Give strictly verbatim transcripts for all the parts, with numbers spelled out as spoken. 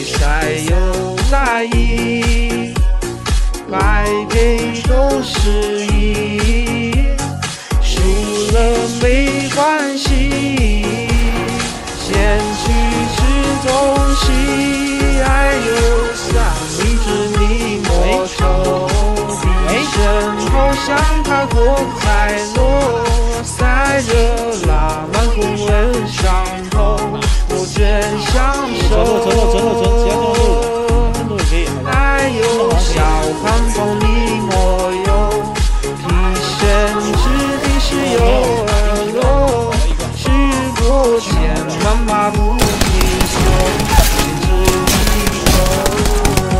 比赛有来意，败给都是一，输了没关系，先去吃东西，还有像一只泥魔兽，你身后像踏过彩落，晒热辣满红纹上头，我真享受。还有小胖凤梨抹油，提神之地是有耳朵，吃过千万马不停休，只一口。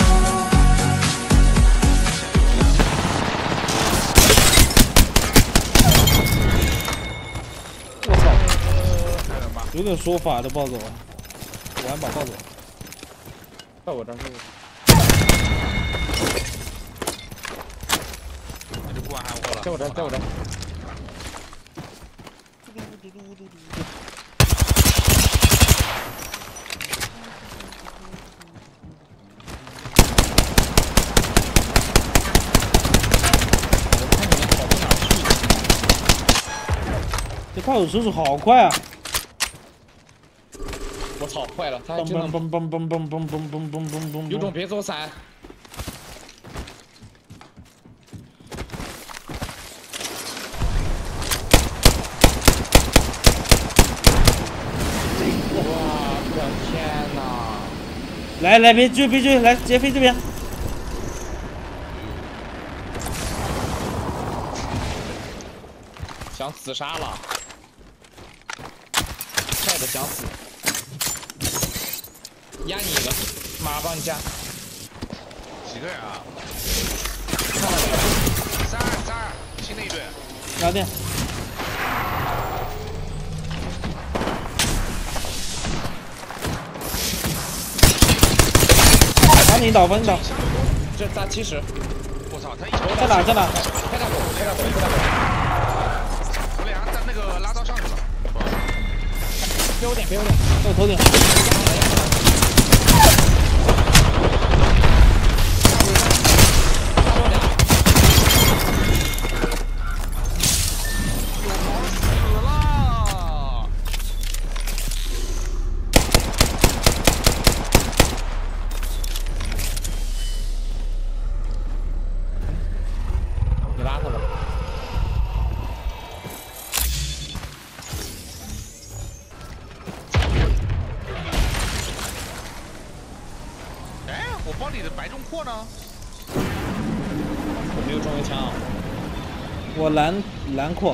我操，有点说法的暴走，玩把暴走， 在我这儿。 在我这儿，在我这儿。 这炮手叔叔好快啊！ 我操，坏了，他还嘣真能。 嘣嘣嘣嘣嘣嘣嘣嘣嘣嘣！ 有种别走伞。 来来，别追别追，来直接飞这边。 想自杀了，晒的想死。压你一个，马上帮你加。 几个人啊？ 看到没有？ 三二三二，新的一队。 拉电。 帮你倒，帮你倒。 这砸七十。 我操，他一在哪？在哪？ 开大狗，开大狗，开大狗。 我俩在那个拉到上去了。 给我点，给我点。 在我头顶。 我包里的白中阔呢？ 我没有中围枪。 我蓝蓝阔。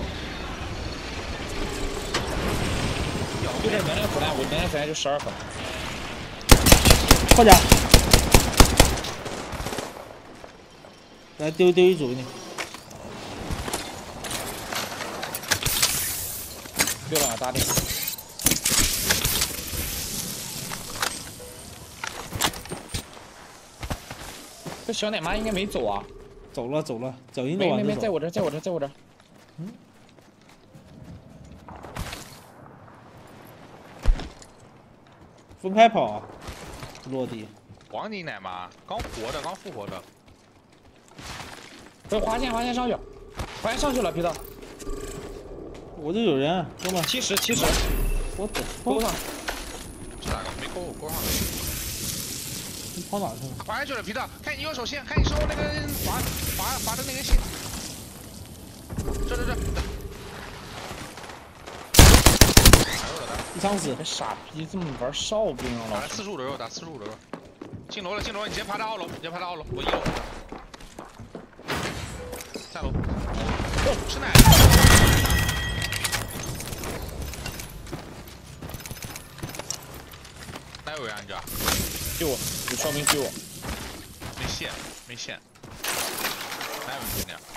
就这原来子弹，我原来子弹就十二颗。 扩甲。来丢丢一组给你。 丢了，打点。 这小奶妈应该没走啊， 走了走了，走应该没往这走。 没没，在我这，在我这，在我这。 嗯。分开跑啊，落地。 黄金奶妈，刚活的，刚复活的。 这滑线，滑线上去，滑线上去了，皮特。 我这有人，哥们。 七十，七十。 我走。 勾上。 是哪个？没勾，我勾上了。 你跑哪去了？ 滑下去了，皮特，看你右手线，看你手那个滑滑滑的那个线。这这这。 一枪死。 这傻逼这么玩哨兵啊！ 打四十五的肉，打四十五的肉。进楼了，进楼了，你直接爬到二楼，你直接爬到二楼，我一楼。下楼。哦，吃奶。哪有人啊？你这？ 救我！有哨兵救我！ 没线，没线，哪有人呢？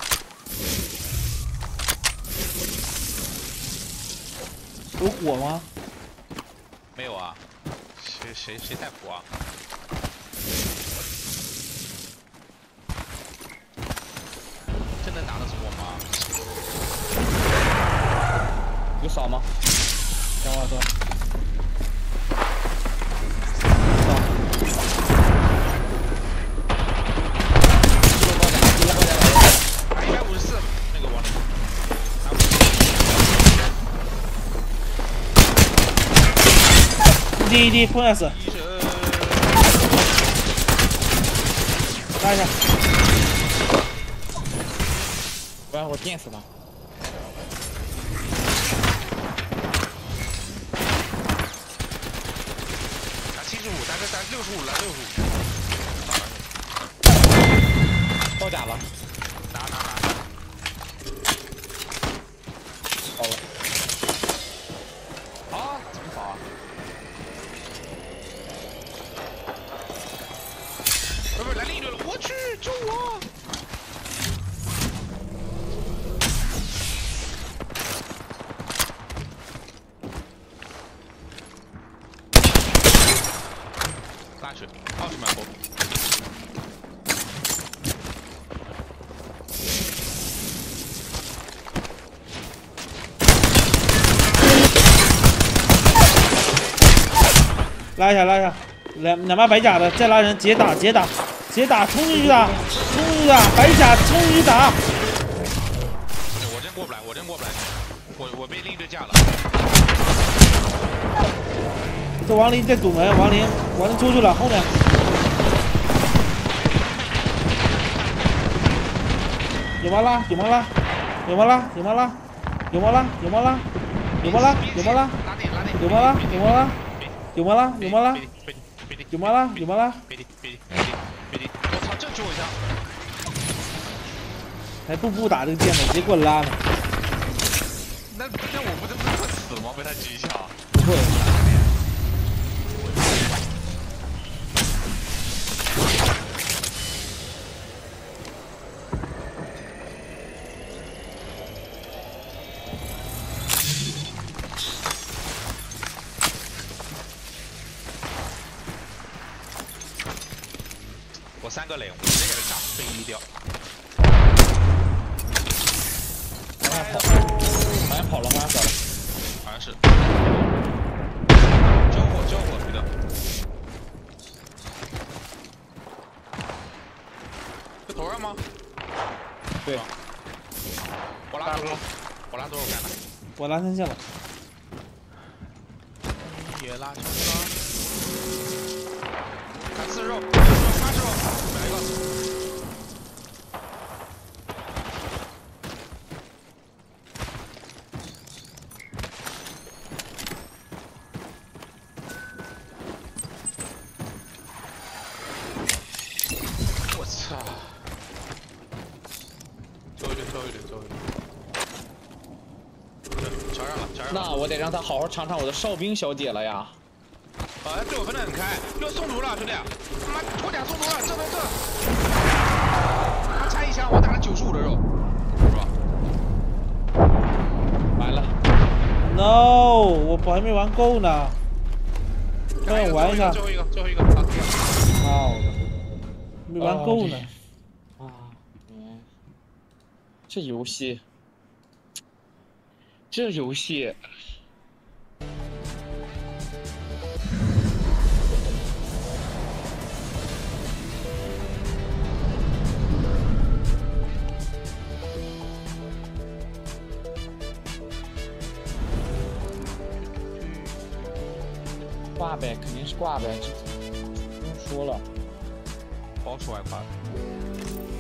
有火吗？ 没有啊，谁谁谁带火啊？真能打得死我吗？ 有扫吗？ 等会儿，等会儿。 滴一滴，碰下死，拉一下。 不然我电死他。 打七十五，打打六十五了，六十五。 爆甲了， 拿拿拿。 好了。 啊，怎么跑啊？不是来另一队了，我去，救我！拉去，奥特曼波。 拉一下，拉一下，两两把白甲的，再拉人，直接打，直接打，直接打，冲进去打，冲进去打，白甲冲进去打。 我真过不来，我真过不来，我我被另一队架了。 这亡灵在堵门，亡灵，亡灵出去了，后面。有吗拉？有吗拉？有吗拉？有吗拉？有吗拉？有吗拉？有吗拉？有吗拉？ 拉点拉点。 有吗拉？有吗拉？有吗拉？有吗拉？有吗拉？有吗拉？ 别敌别敌别敌别敌！我操，这救我一下！ 还步步打这个键呢，直接给我拉了。 那那我不就不会死吗？被他击一下。 不会。 我三个雷，我直接给他炸飞掉。 好像跑，好像跑了，好像跑了， 好像是。救火救火，对的。这头上吗？ 对。 我拉多少？我拉多少干的？ 我拉三线了。 也拉上了。砍四肉，八十肉，买一个。我操！最后一队，最后一队，最后一队。瞧上了，瞧上了。 那我得让他好好尝尝我的哨兵小姐了呀。 哎，对我分得很开，又中毒了，兄弟！他妈脱甲中毒了，这这这！他拆一枪，我打了九十五的肉，是吧？ 完了 No， 我还没玩够呢。让我玩一下。 最后一个，最后一个，最后一个， 好的，没玩够呢。 啊，嗯，这游戏，这游戏。挂呗，肯定是挂呗，这不用说了。 好爽快。